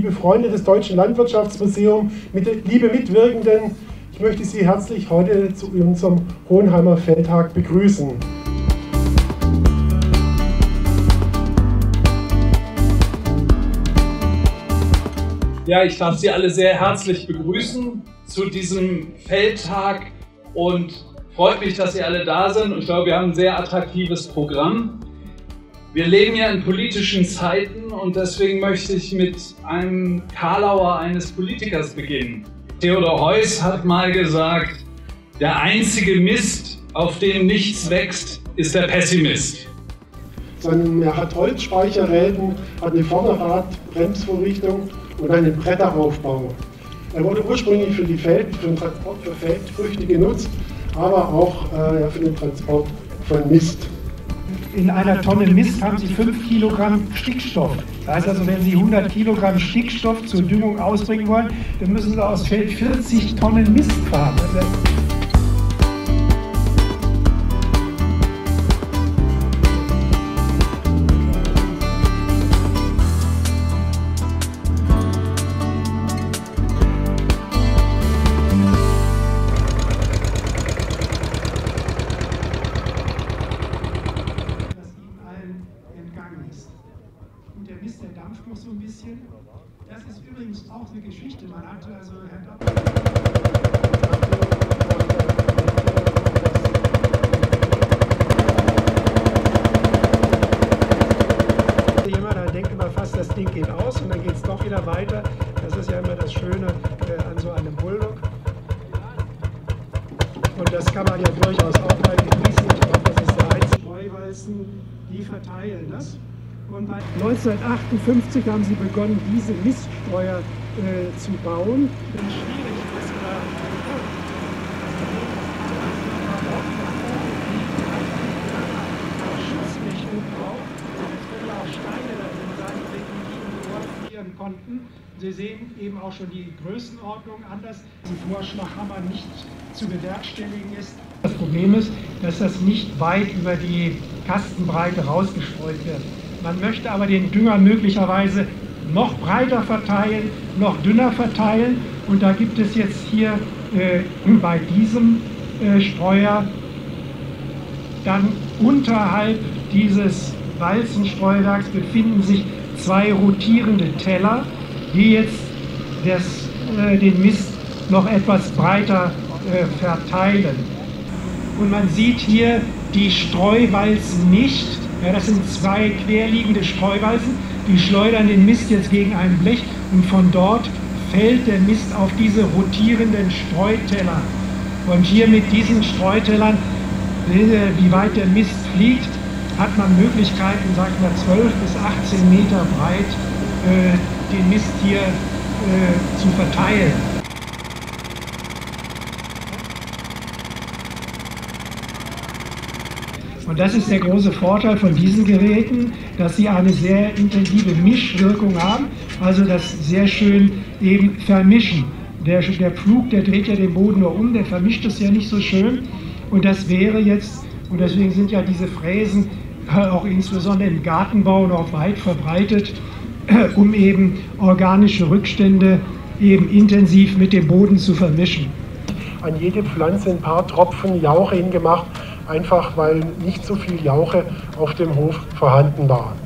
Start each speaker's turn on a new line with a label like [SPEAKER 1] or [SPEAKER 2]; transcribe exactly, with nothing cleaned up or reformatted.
[SPEAKER 1] liebe Freunde des Deutschen Landwirtschaftsmuseums, mit, liebe Mitwirkenden, ich möchte Sie herzlich heute zu unserem Hohenheimer Feldtag begrüßen.
[SPEAKER 2] Ja, ich darf Sie alle sehr herzlich begrüßen zu diesem Feldtag und freut mich, dass Sie alle da sind. Und ich glaube, wir haben ein sehr attraktives Programm. Wir leben ja in politischen Zeiten und deswegen möchte ich mit einem Karlauer eines Politikers beginnen. Theodor Heuss hat mal gesagt, der einzige Mist, auf dem nichts wächst, ist der Pessimist.
[SPEAKER 1] Er hat Holzspeicherräden, hat eine Vorderradbremsvorrichtung und einen Bretteraufbau. Er wurde ursprünglich für, die Feld, für den Transport für Feldfrüchte genutzt, aber auch äh, für den Transport von Mist.
[SPEAKER 3] In einer Tonne Mist haben Sie fünf Kilogramm Stickstoff. Das heißt also, wenn Sie hundert Kilogramm Stickstoff zur Düngung ausbringen wollen, dann müssen Sie aus Feld vierzig Tonnen Mist fahren. Und der Mist, der dampft noch so ein bisschen. Das ist übrigens auch eine Geschichte. Man hatte also jemand, dann denkt immer fast, das Ding geht aus und dann geht es doch wieder weiter. Das ist ja immer das Schöne äh, an so einem Bulldog. Und das kann man ja durchaus auch mal genießen. Ich glaube, das ist der einzige Streuwalzen, die verteilen das. Und neunzehnhundertachtundfünfzig haben sie begonnen, diese Miststreuer äh, zu bauen. Wenn es schwierig ist, oder Schutzflächen braucht, es können auch Steine da drin sein, die dort frieren konnten. Sie sehen eben auch schon die Größenordnung anders. Der Vorschlaghammer nicht zu bewerkstelligen ist. Das Problem ist, dass das nicht weit über die Kastenbreite rausgestreut wird. Man möchte aber den Dünger möglicherweise noch breiter verteilen, noch dünner verteilen. Und da gibt es jetzt hier äh, bei diesem äh, Streuer dann unterhalb dieses Walzenstreuwerks befinden sich zwei rotierende Teller, die jetzt das, äh, den Mist noch etwas breiter äh, verteilen. Und man sieht hier die Streuwalzen nicht. Ja, das sind zwei querliegende Streuwalzen, die schleudern den Mist jetzt gegen ein Blech und von dort fällt der Mist auf diese rotierenden Streuteller. Und hier mit diesen Streutellern, wie weit der Mist fliegt, hat man Möglichkeiten, sag ich mal, zwölf bis achtzehn Meter breit äh, den Mist hier äh, zu verteilen. Und das ist der große Vorteil von diesen Geräten, dass sie eine sehr intensive Mischwirkung haben, also das sehr schön eben vermischen. Der, der Pflug, der dreht ja den Boden nur um, der vermischt es ja nicht so schön. Und das wäre jetzt, und deswegen sind ja diese Fräsen auch insbesondere im Gartenbau noch weit verbreitet, um eben organische Rückstände eben intensiv mit dem Boden zu vermischen.
[SPEAKER 1] An jede Pflanze ein paar Tropfen Jauche hingemacht, einfach weil nicht so viel Jauche auf dem Hof vorhanden war.